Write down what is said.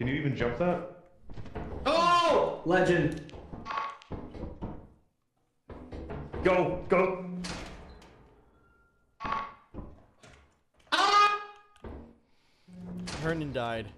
Can you even jump that? Oh! Legend. Go, go. Hernan died.